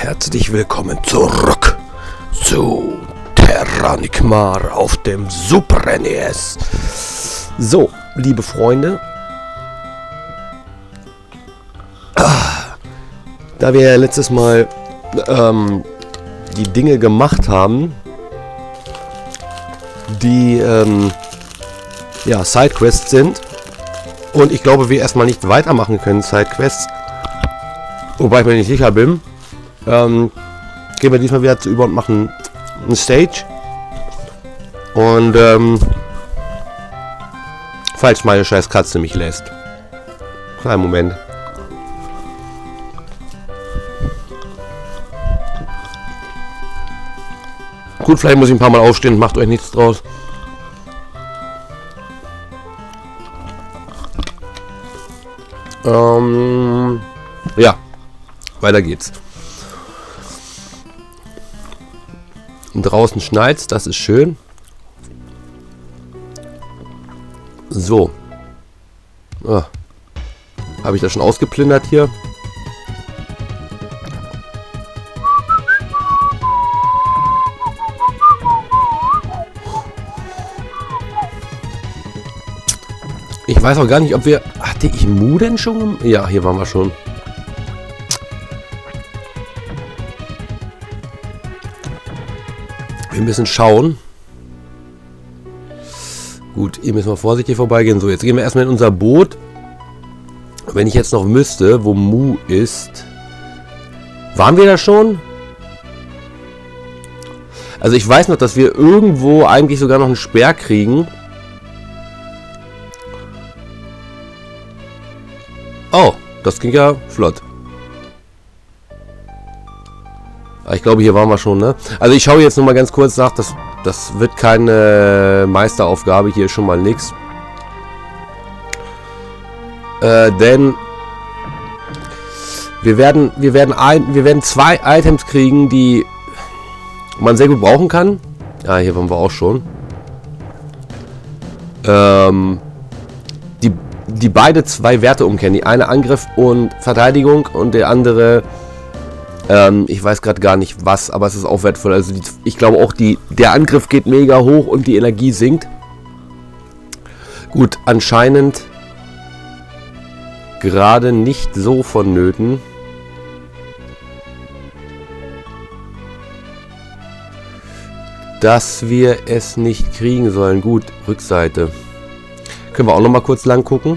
Herzlich willkommen zurück zu Terranigmar auf dem Super NES. So, liebe Freunde, da wir ja letztes Mal die Dinge gemacht haben, die ja, Sidequests sind, und ich glaube, wir erstmal nicht weitermachen können, Sidequests, wobei ich mir nicht sicher bin, gehen wir diesmal wieder zu über und machen eine Stage. Und falls meine scheiß Katze mich lässt. Kleinen Moment. Gut, vielleicht muss ich ein paar Mal aufstehen, macht euch nichts draus. Ja, weiter geht's. Und draußen schneit's, das ist schön. So. Ah. Habe ich das schon ausgeplündert hier? Ich weiß auch gar nicht, ob wir... Hatte ich Mu denn schon? Ja, hier waren wir schon. Wir müssen schauen. Gut, hier müssen wir vorsichtig vorbeigehen. So, jetzt gehen wir erstmal in unser Boot. Wenn ich jetzt noch müsste, wo Mu ist. Waren wir da schon? Also ich weiß noch, dass wir irgendwo eigentlich sogar noch einen Speer kriegen. Oh, das ging ja flott. Ich glaube, hier waren wir schon, ne? Also ich schaue jetzt noch mal ganz kurz nach. Das wird keine Meisteraufgabe. Hier ist schon mal nichts. Denn wir werden zwei Items kriegen, die man sehr gut brauchen kann. Ja, hier waren wir auch schon. Die beide zwei Werte umkennen. Die eine Angriff und Verteidigung und der andere, ich weiß gerade gar nicht was, aber es ist auch wertvoll. Also ich glaube auch, der Angriff geht mega hoch und die Energie sinkt. Gut, anscheinend gerade nicht so vonnöten. Dass wir es nicht kriegen sollen. Gut, Rückseite. Können wir auch noch mal kurz lang gucken.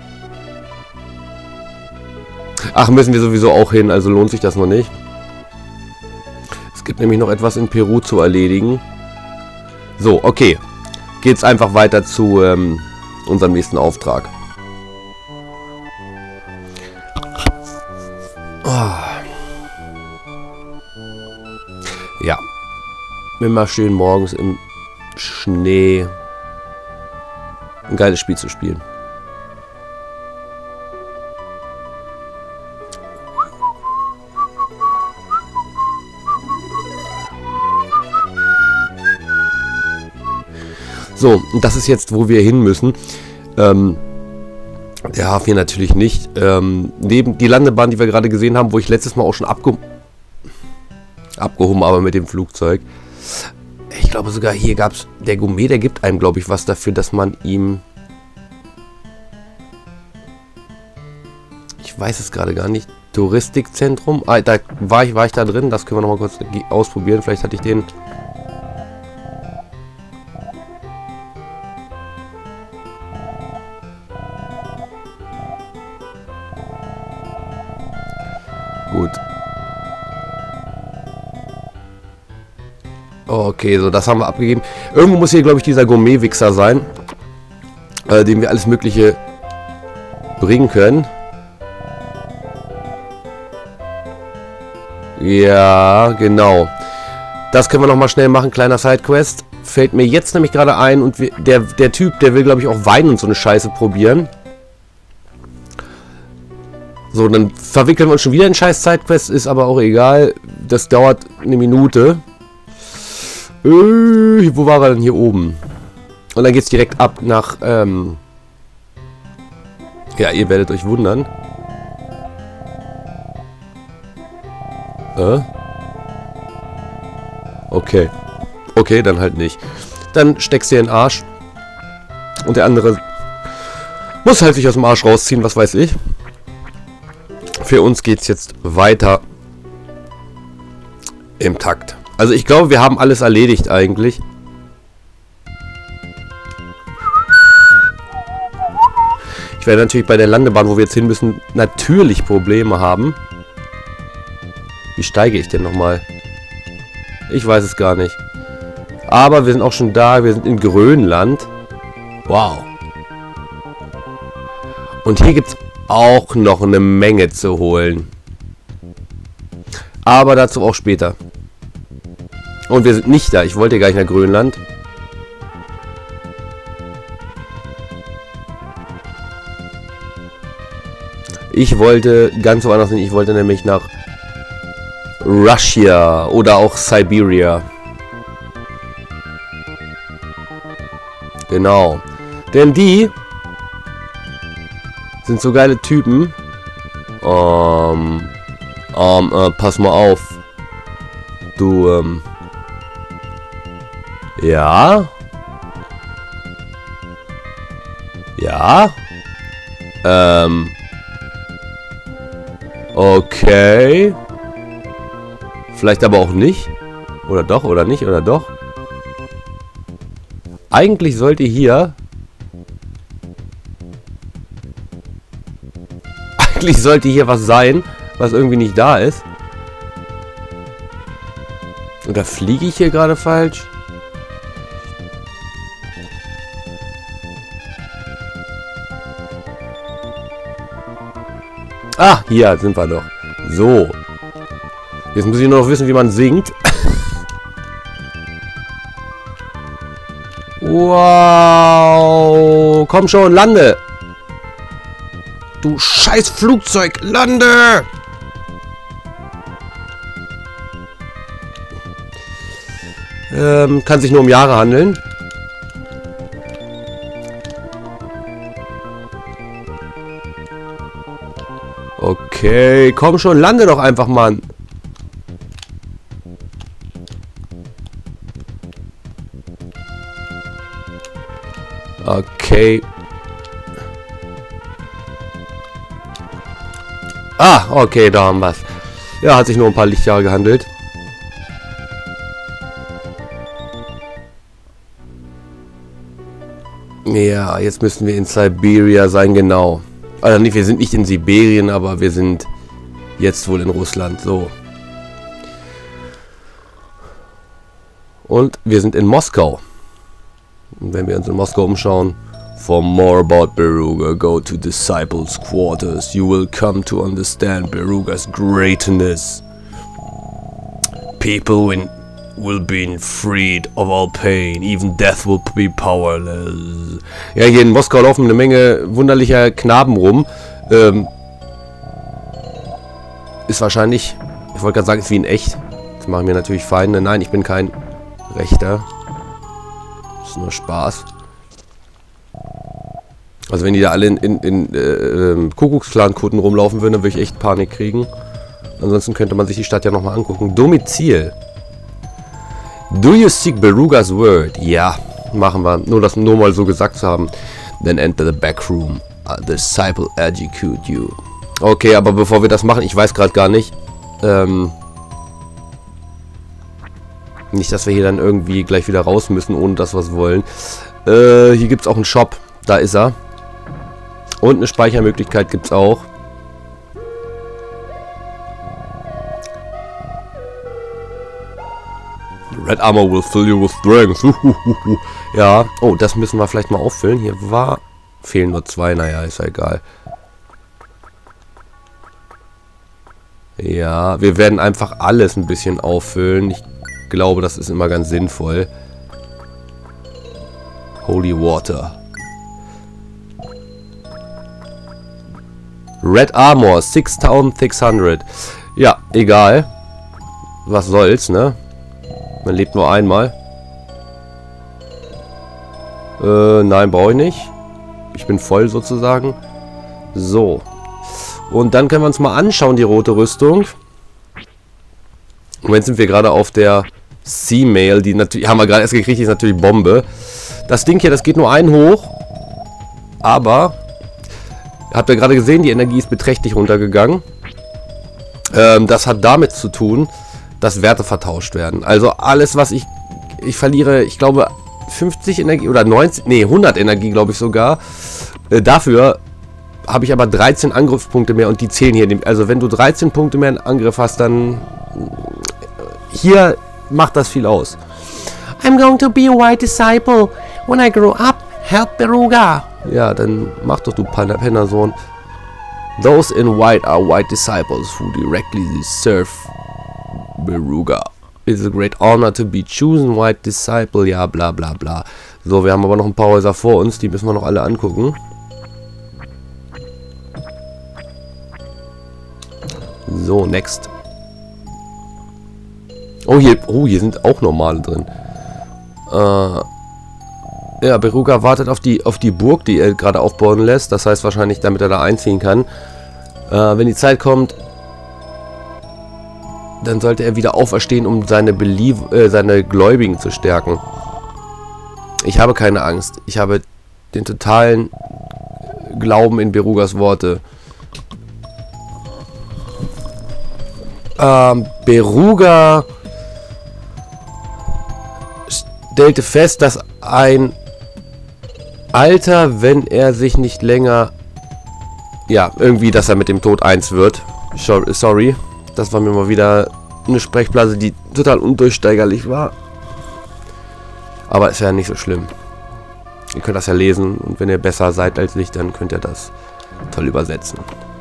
Ach, müssen wir sowieso auch hin, also lohnt sich das noch nicht. Es gibt nämlich noch etwas in Peru zu erledigen. So, okay. Geht's einfach weiter zu unserem nächsten Auftrag. Oh. Ja. Immer schön morgens im Schnee ein geiles Spiel zu spielen. So, und das ist jetzt, wo wir hin müssen. Der Hafen hier natürlich nicht. Neben die Landebahn, die wir gerade gesehen haben, wo ich letztes Mal auch schon abgehoben habe mit dem Flugzeug. Ich glaube sogar, hier gab es... Der Gourmet, der gibt einem, glaube ich, was dafür, dass man ihm... Ich weiß es gerade gar nicht. Touristikzentrum. Ah, da war ich da drin. Das können wir noch mal kurz ausprobieren. Vielleicht hatte ich den... Gut. Okay, so, das haben wir abgegeben. Irgendwo muss hier, glaube ich, dieser Gourmet-Wichser sein, dem wir alles Mögliche bringen können. Ja, genau. Das können wir noch mal schnell machen, kleiner Sidequest. Fällt mir jetzt nämlich gerade ein, und der Typ, der will, glaube ich, auch Wein und so eine Scheiße probieren. So, dann verwickeln wir uns schon wieder in scheiß Sidequest, ist aber auch egal. Das dauert eine Minute. Wo war er denn? Hier oben? Und dann geht es direkt ab nach, ja, ihr werdet euch wundern. Okay. Okay, dann halt nicht. Dann steckst du dir in den Arsch. Und der andere muss halt sich aus dem Arsch rausziehen, was weiß ich. Für uns geht's jetzt weiter im Takt. Also ich glaube, wir haben alles erledigt eigentlich. Ich werde natürlich bei der Landebahn, wo wir jetzt hin müssen, natürlich Probleme haben. Wie steige ich denn nochmal? Ich weiß es gar nicht. Aber wir sind auch schon da. Wir sind in Grönland. Wow. Und hier gibt es auch noch eine Menge zu holen. Aber dazu auch später. Und wir sind nicht da. Ich wollte gar nicht nach Grönland. Ich wollte ganz woanders hin. Ich wollte nämlich nach Russia oder auch Siberia. Genau. Denn die sind so geile Typen. Pass mal auf. Du, ja? Ja? Okay. Vielleicht aber auch nicht. Oder doch, oder nicht, oder doch. Eigentlich sollte hier... Eigentlich sollte hier was sein, was irgendwie nicht da ist. Oder fliege ich hier gerade falsch? Ah, hier sind wir doch. So. Jetzt muss ich nur noch wissen, wie man singt. Wow. Komm schon, lande. Du scheiß Flugzeug, lande. Kann sich nur um Jahre handeln. Okay, komm schon, lande doch einfach, Mann. Okay. Ah, okay, da haben wir es. Ja, hat sich nur ein paar Lichtjahre gehandelt. Ja, jetzt müssen wir in Siberia sein, genau. Also nicht, wir sind nicht in Sibirien, aber wir sind jetzt wohl in Russland. So. Und wir sind in Moskau. Und wenn wir uns in Moskau umschauen. For more about Beruga, go to Disciples' Quarters. You will come to understand Beruga's greatness. People will be freed of all pain. Even death will be powerless. Ja, hier in Moskau laufen eine Menge wunderlicher Knaben rum. Ist wahrscheinlich, ich wollte gerade sagen, ist wie in echt. Das machen mir natürlich Feinde. Nein, ich bin kein Rechter. Das ist nur Spaß. Also wenn die da alle in Kuckucksklan-Kutten rumlaufen würden, dann würde ich echt Panik kriegen. Ansonsten könnte man sich die Stadt ja nochmal angucken. Domizil. Do you seek Beruga's word? Ja, machen wir. Nur das nur mal so gesagt zu haben. Then enter the back room. The disciple execute you. Okay, aber bevor wir das machen, ich weiß gerade gar nicht. Nicht, dass wir hier dann irgendwie gleich wieder raus müssen, ohne dass wir es wollen. Hier gibt es auch einen Shop. Da ist er. Und eine Speichermöglichkeit gibt es auch. Red Armor will fill you with strength. Ja. Oh, das müssen wir vielleicht mal auffüllen. Hier fehlen nur 2. Naja, ist ja egal. Ja, wir werden einfach alles ein bisschen auffüllen. Ich glaube, das ist immer ganz sinnvoll. Holy Water. Red Armor, 6600. Ja, egal. Was soll's, ne? Man lebt nur einmal. Nein, brauche ich nicht. Ich bin voll sozusagen. So. Und dann können wir uns mal anschauen, die rote Rüstung. Im Moment sind wir gerade auf der Sea-Mail, die natürlich, haben wir gerade erst gekriegt, die ist natürlich Bombe. Das Ding hier, das geht nur einen hoch. Aber, habt ihr gerade gesehen, die Energie ist beträchtlich runtergegangen. Das hat damit zu tun, dass Werte vertauscht werden. Also alles, was ich verliere, ich glaube 50 Energie oder 90, nee 100 Energie, glaube ich sogar. Dafür habe ich aber 13 Angriffspunkte mehr und die zählen hier. Also wenn du 13 Punkte mehr in Angriff hast, dann hier macht das viel aus. I'm going to be a white disciple. When I grow up, help Beruga. Ja, dann mach doch du Pennersohn. Those in white are white disciples who directly serve Beruga. It's a great honor to be chosen white disciple. Ja, bla bla bla. So, wir haben aber noch ein paar Häuser vor uns. Die müssen wir noch alle angucken. So, next. Oh, hier sind auch normale drin. Ja, Beruga wartet auf die Burg, die er gerade aufbauen lässt. Das heißt wahrscheinlich, damit er da einziehen kann. Wenn die Zeit kommt, dann sollte er wieder auferstehen, um seine Gläubigen zu stärken. Ich habe keine Angst. Ich habe den totalen Glauben in Berugas Worte. Beruga stellte fest, dass ein Alter, wenn er sich nicht länger... Ja, irgendwie, dass er mit dem Tod eins wird. Sorry. Das war mir mal wieder eine Sprechblase, die total undurchsteigerlich war. Aber ist ja nicht so schlimm. Ihr könnt das ja lesen und wenn ihr besser seid als ich, dann könnt ihr das toll übersetzen.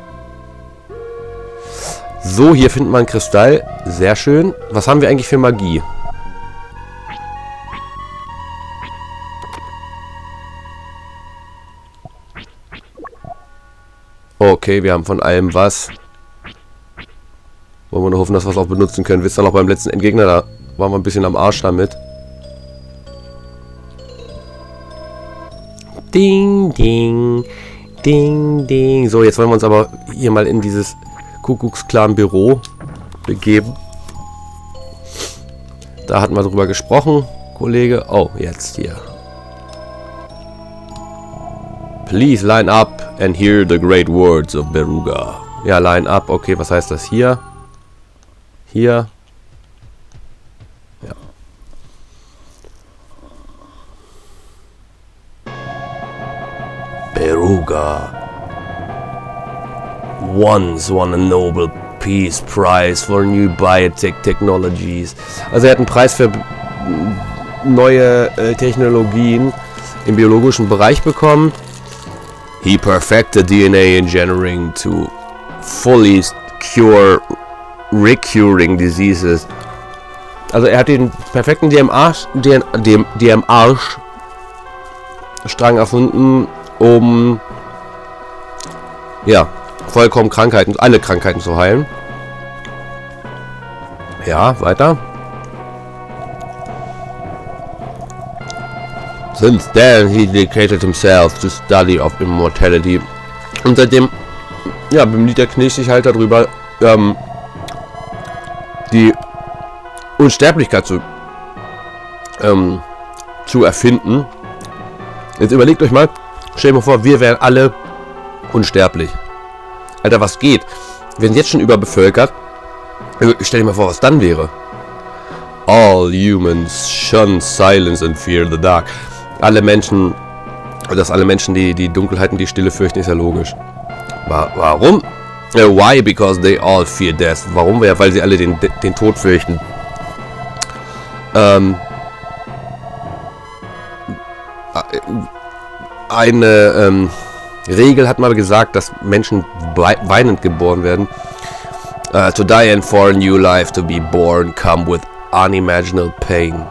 So, hier findet man Kristall. Sehr schön. Was haben wir eigentlich für Magie? Okay, wir haben von allem was. Wollen wir nur hoffen, dass wir es auch benutzen können. Wisst ihr noch, beim letzten Endgegner, da waren wir ein bisschen am Arsch damit. Ding, ding, ding, ding. So, jetzt wollen wir uns aber hier mal in dieses Kuckucksklan-Büro begeben. Da hatten wir drüber gesprochen, Kollege. Oh, jetzt hier. Please line up and hear the great words of Beruga. Ja, line up. Okay, was heißt das hier? Hier. Ja. Beruga once won a Nobel Peace Prize for New Biotech Technologies. Also er hat einen Preis für neue Technologien im biologischen Bereich bekommen. He perfected DNA engineering to fully cure recurring diseases. Also er hat den perfekten DMR-Strang erfunden, um ja, vollkommen Krankheiten, alle Krankheiten zu heilen. Ja, weiter. Since then he dedicated himself to study of immortality. Und seitdem, ja, bemüht der Knecht sich halt darüber, die Unsterblichkeit zu erfinden. Jetzt überlegt euch mal, stellt mir vor, wir wären alle unsterblich. Alter, was geht? Wir sind jetzt schon überbevölkert. Stell dir mal vor, was dann wäre. All humans shun silence and fear the dark. Alle Menschen, dass alle Menschen die Dunkelheit und die Stille fürchten, ist ja logisch. Warum? Why? Because they all fear death. Warum? Ja, weil sie alle den Tod fürchten. Eine Regel hat mal gesagt, dass Menschen weinend geboren werden. To die and for a new life to be born come with unimaginable pain.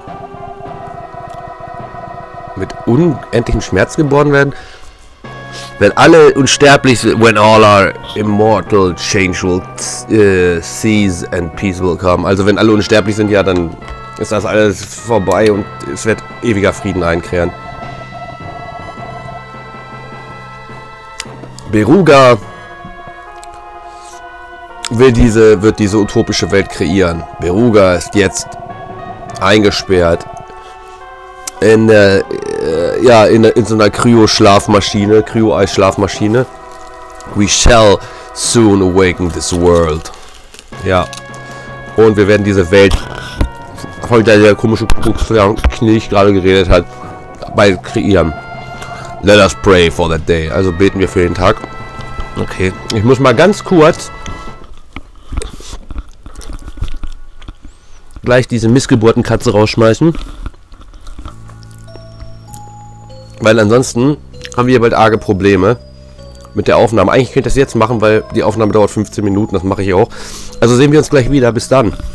Mit unendlichem Schmerz geboren werden. Wenn alle unsterblich sind, when all are immortal, change will cease and peace will come. Also wenn alle unsterblich sind, ja, dann ist das alles vorbei und es wird ewiger Frieden einkehren. wird diese utopische Welt kreieren. Beruga ist jetzt eingesperrt in der, in so einer Kryo-Schlafmaschine, Kryo-Eis-Schlafmaschine. We shall soon awaken this world. Ja. Und wir werden diese Welt, von der komische Knilch gerade geredet hat, bald kreieren. Let us pray for that day. Also beten wir für den Tag. Okay. Ich muss mal ganz kurz gleich diese Missgeburtenkatze rausschmeißen. Weil ansonsten haben wir bald arge Probleme mit der Aufnahme. Eigentlich könnte ich das jetzt machen, weil die Aufnahme dauert 15 Minuten. Das mache ich auch. Also sehen wir uns gleich wieder. Bis dann.